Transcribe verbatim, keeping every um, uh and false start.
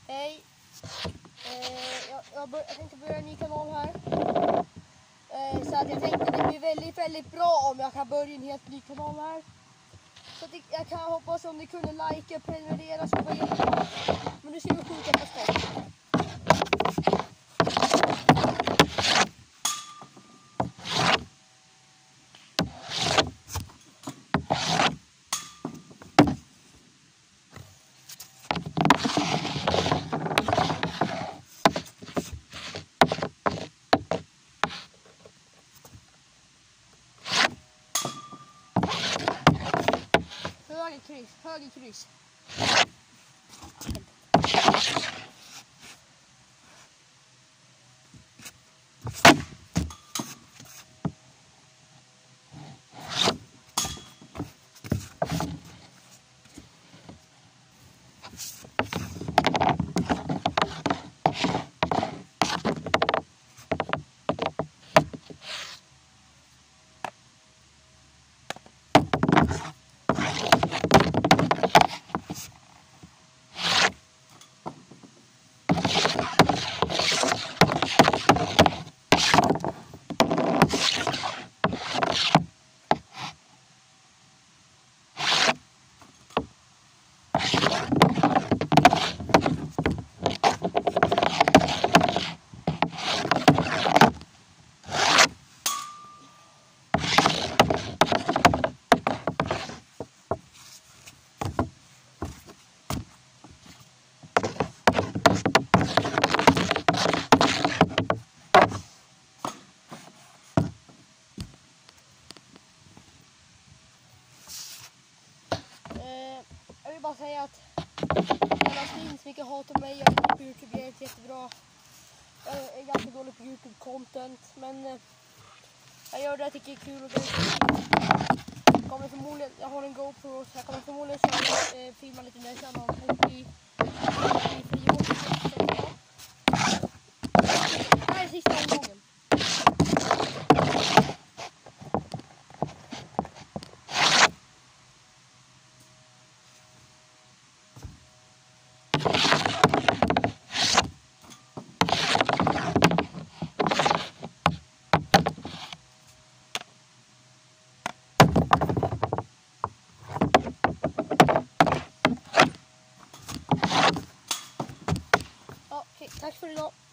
Hej! Eh, jag, jag, bör, jag tänkte börja en ny kanal här. Eh, så att jag tänkte det blir väldigt, väldigt bra om jag kan börja en helt ny kanal här. Så att det, jag kan hoppas om ni kunde like och prenumerera så var det jättebra. Men nu ser vi skjuta på skott. Höger kryss, höger kryss. Jag vill bara säga att alla finns mycket hat om mig. Jag är på YouTube, jag är inte jättebra. Jag är ganska dålig på YouTube-content. Men eh, jag gör det, jag tycker det är kul. Och det kommer förmodligen, jag har en GoPro så jag kommer förmodligen köra, eh, filma lite när jag kör någon hockey. Det här är sista omgången. Tack för idag.